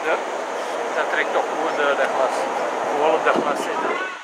Ja, dat trekt toch gewoon de glas, de glas zitten.